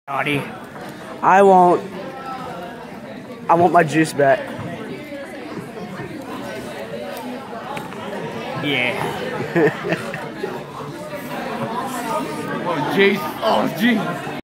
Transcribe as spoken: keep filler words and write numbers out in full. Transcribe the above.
Naughty. I won't. I want my juice back. Yeah. Oh, jeez. Oh, jeez.